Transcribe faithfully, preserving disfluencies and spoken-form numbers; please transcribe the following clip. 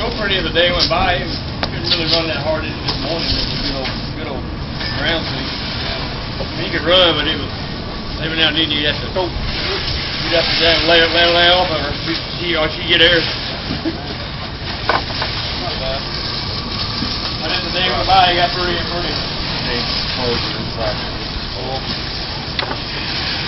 so pretty the day went by. It couldn't really run that hard into this morning. It was a good old, good old ground thing. I mean, he could run, but it was every now and then you'd have to go. You'd have to down, lay, lay, lay off of her. She, or she get there. Not bad. And then the day went by, it got pretty and pretty. They closed it inside. Oh.